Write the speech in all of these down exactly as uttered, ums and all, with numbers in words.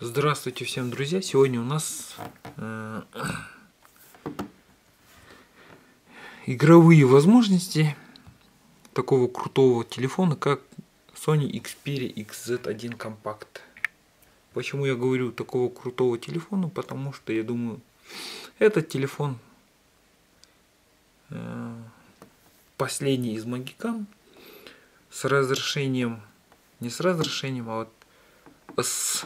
Здравствуйте всем, друзья! Сегодня у нас э, игровые возможности такого крутого телефона, как Sony Xperia икс зет один Compact. Почему я говорю такого крутого телефона? Потому что я думаю, этот телефон э, последний из Магикан с разрешением, не с разрешением, а вот с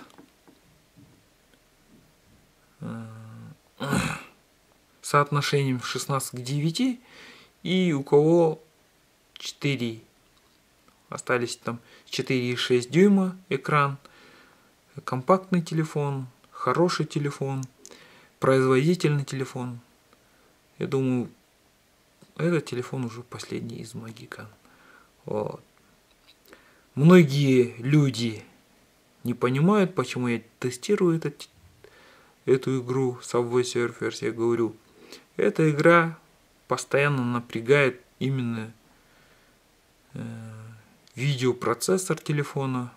соотношением шестнадцать к девяти, и у кого четыре, остались там четыре и шесть дюйма экран, компактный телефон, хороший телефон, производительный телефон. Я думаю, этот телефон уже последний из Магикан. Вот. Многие люди не понимают, почему я тестирую этот, эту игру Subway Surfers. Я говорю, эта игра постоянно напрягает именно э, видеопроцессор телефона.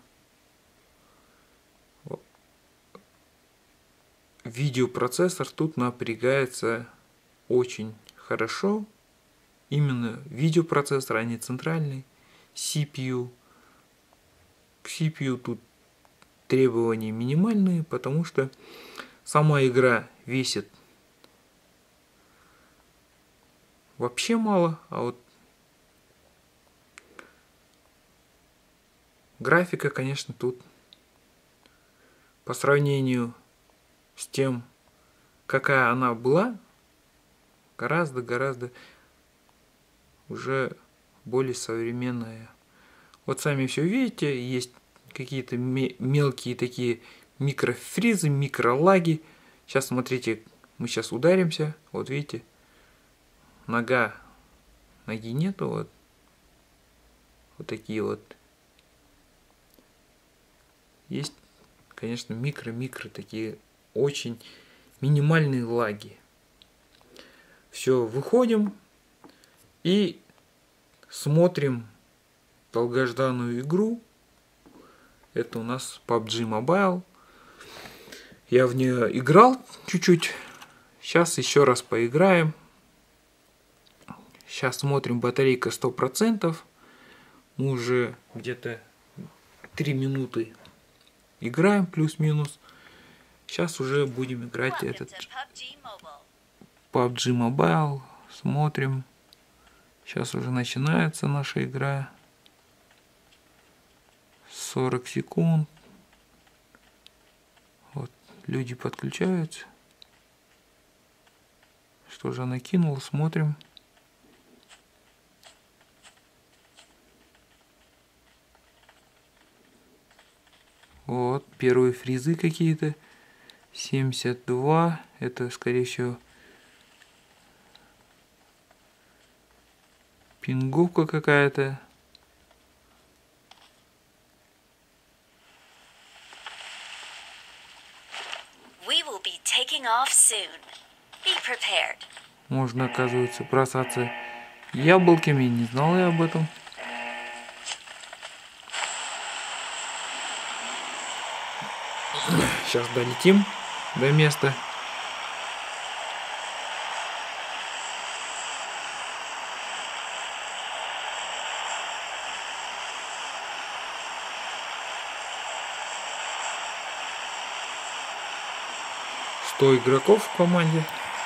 Видеопроцессор тут напрягается очень хорошо. Именно видеопроцессор, а не центральный. си пи ю. К си пи ю тут требования минимальные, потому что сама игра весит вообще мало, а вот графика, конечно, тут по сравнению с тем, какая она была, гораздо-гораздо уже более современная. Вот сами все видите, есть какие-то мелкие такие микрофризы, микролаги. Сейчас смотрите, мы сейчас ударимся, вот видите, нога, ноги нету, вот, вот такие вот. Есть, конечно, микро-микро такие очень минимальные лаги. Все, выходим и смотрим долгожданную игру. Это у нас пабг Mobile. Я в нее играл чуть-чуть. Сейчас еще раз поиграем. Сейчас смотрим, батарейка сто процентов. Мы уже где-то три минуты играем, плюс-минус. Сейчас уже будем играть этот пабг Mobile. Смотрим. Сейчас уже начинается наша игра. сорок секунд. Вот, люди подключаются. Что же она кинула? Смотрим. Вот, первые фризы какие-то. семьдесят два. Это, скорее всего, пинговка какая-то. Можно, оказывается, бросаться яблоками. Не знал я об этом. Сейчас долетим до места. сто игроков в команде.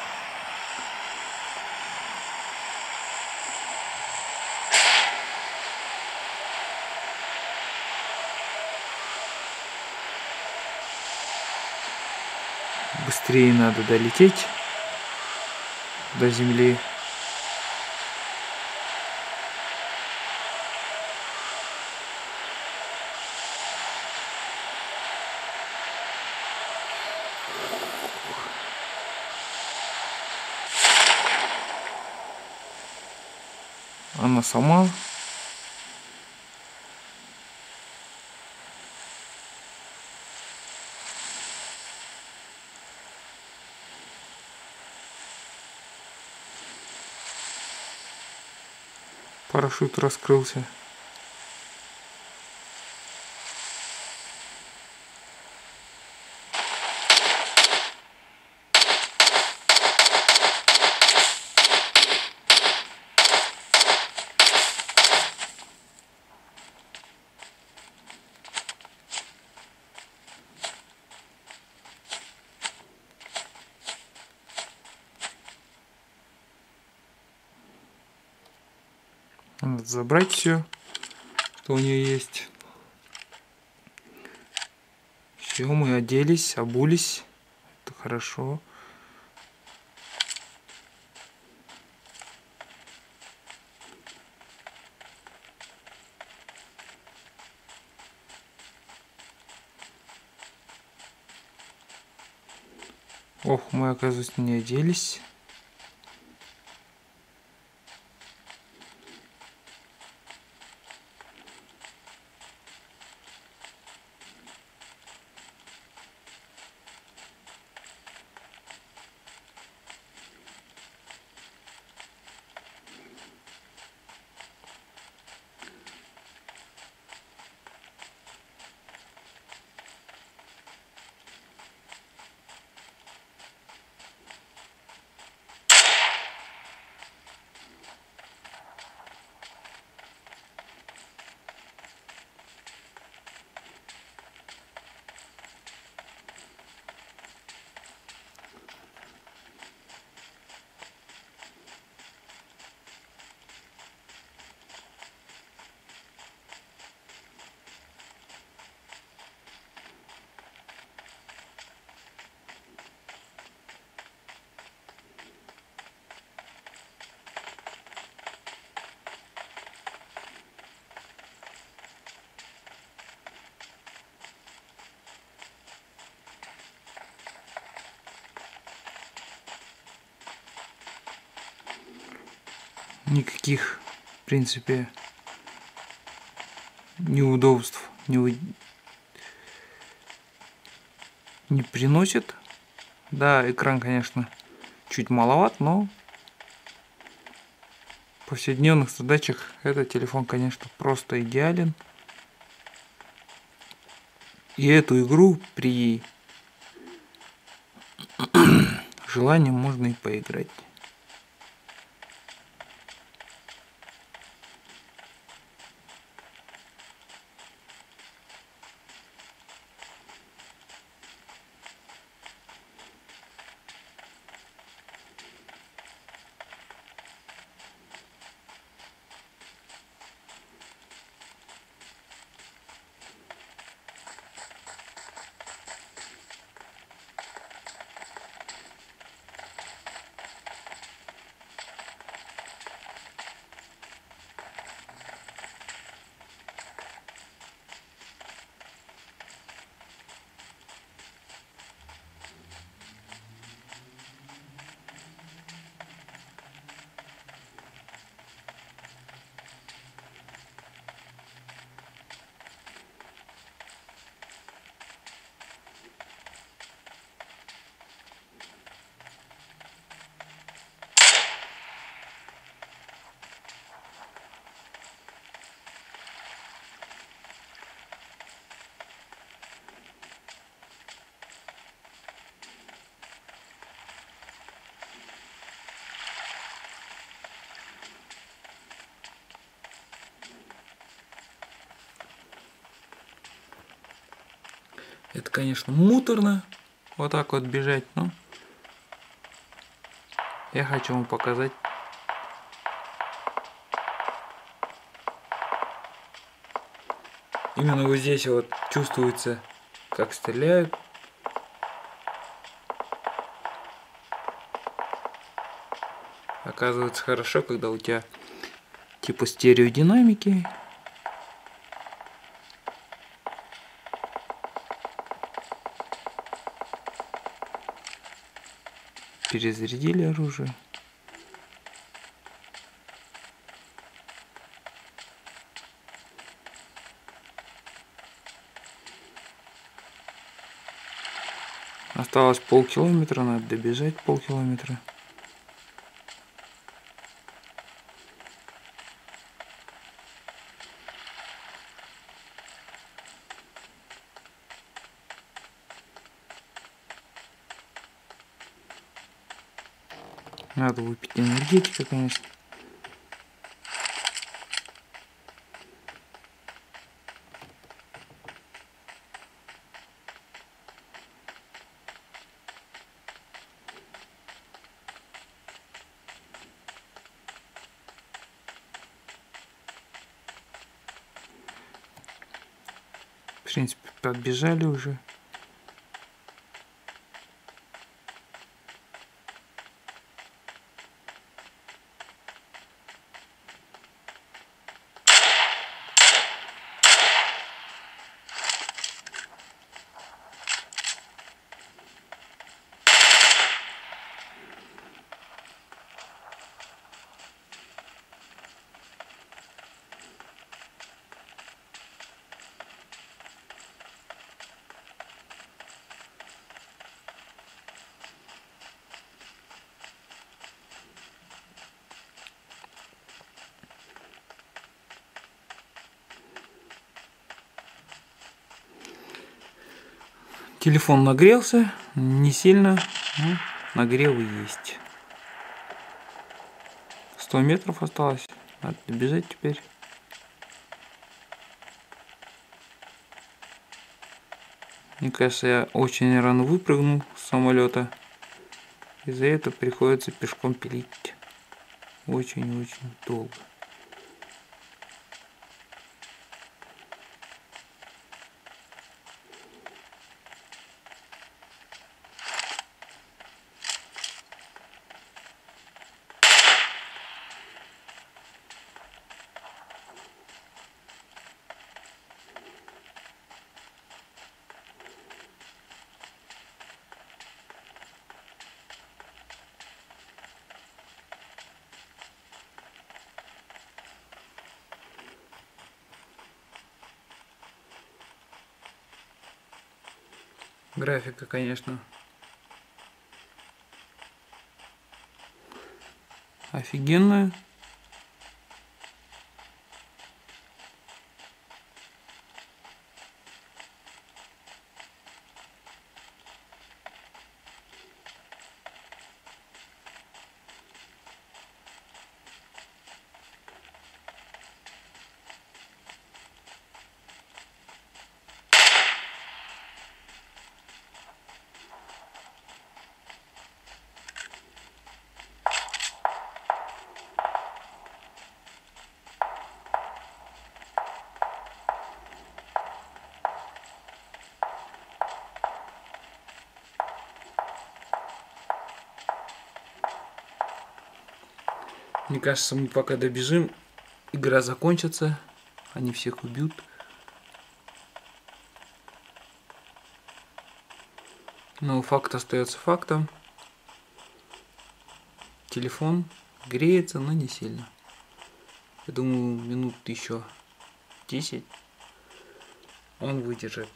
Быстрее надо долететь до земли. Она сама. Парашют раскрылся. Надо забрать все, что у нее есть. Все, мы оделись, обулись. Это хорошо. Ох, мы, оказывается, не оделись. Никаких, в принципе, неудобств не, у... не приносит. Да, экран, конечно, чуть маловат, но в повседневных задачах этот телефон, конечно, просто идеален. И эту игру при желании можно и поиграть. Это, конечно, муторно вот так вот бежать, но я хочу вам показать. Именно вот здесь вот чувствуется, как стреляют. Оказывается, хорошо, когда у тебя типа стереодинамики. Перезарядили оружие. Осталось полкилометра, надо добежать полкилометра. Надо выпить энергетика, конечно. принципе, подбежали уже. Телефон нагрелся, не сильно, но нагрев есть. сто метров осталось, надо бежать теперь. Мне кажется, я очень рано выпрыгнул с самолета. Из-за этого приходится пешком пилить очень-очень долго. Графика, конечно, офигенная. Мне кажется, мы пока добежим, игра закончится, они всех убьют. Но факт остается фактом. Телефон греется, но не сильно. Я думаю, минут еще десять он выдержит.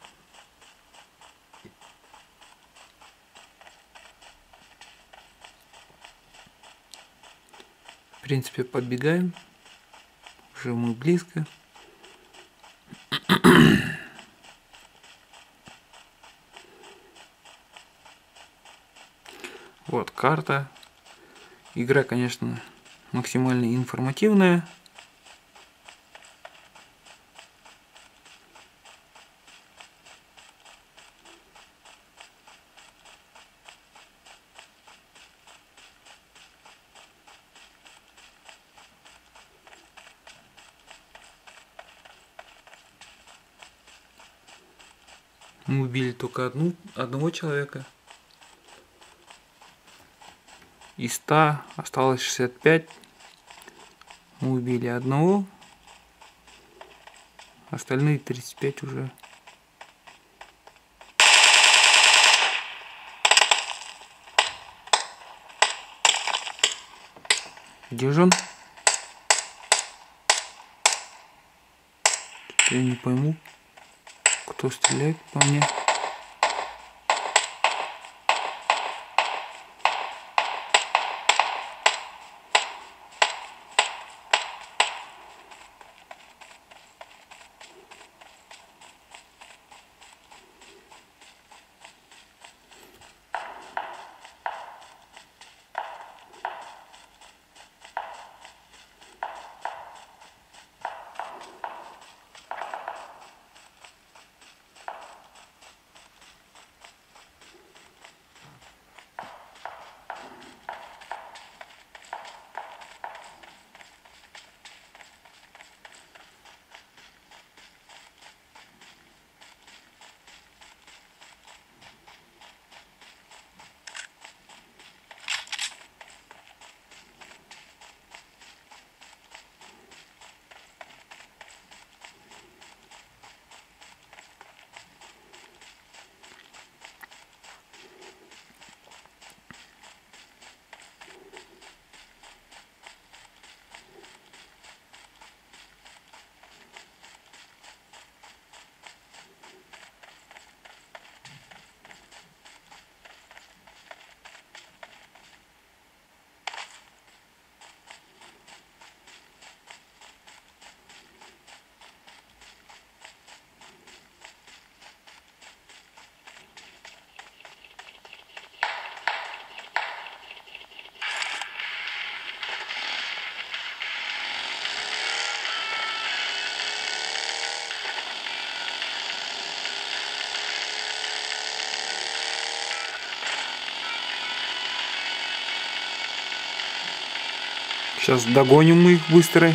В принципе, подбегаем. Уже мы близко. Вот карта. Игра, конечно, максимально информативная. Мы убили только одну, одного человека. Из ста осталось шестьдесят пять. Мы убили одного. Остальные тридцать пять уже. Где же он? Я не пойму, кто стреляет по мне. Сейчас догоним мы их быстро.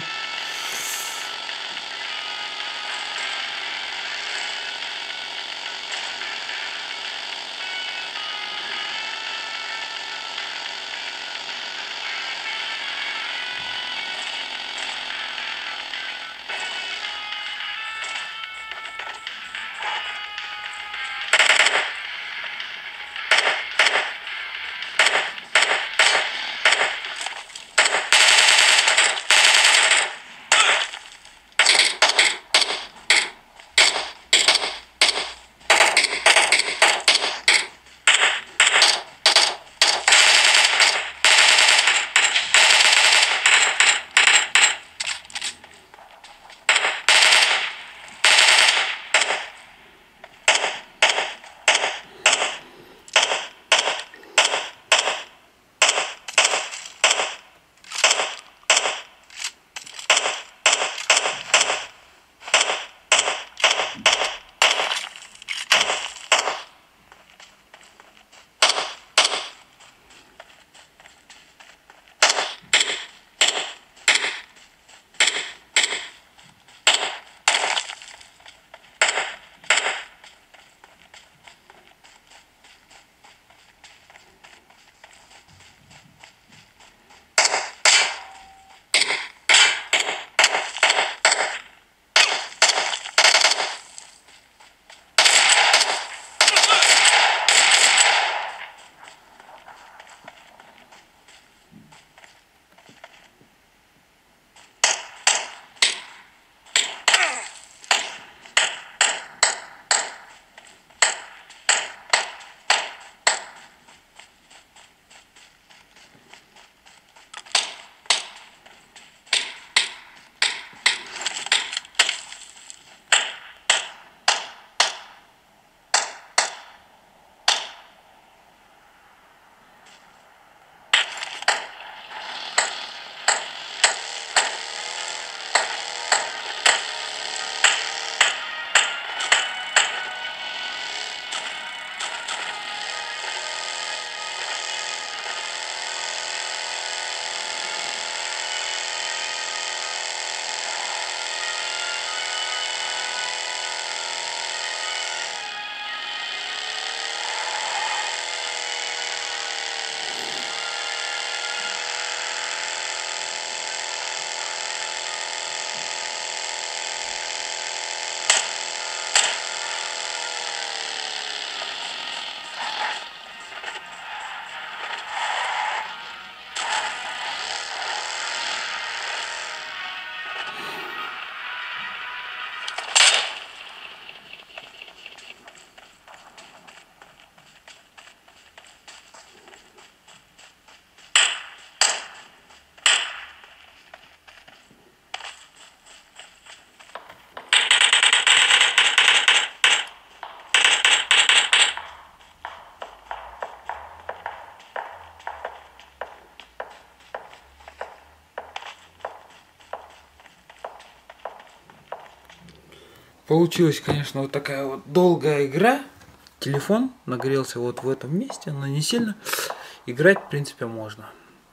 Получилась, конечно, вот такая вот долгая игра. Телефон нагрелся вот в этом месте, но не сильно. Играть, в принципе, можно.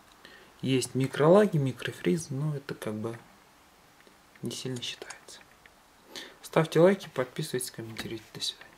Есть микролаги, микрофриз, но это как бы не сильно считается. Ставьте лайки, подписывайтесь, комментируйте. До свидания.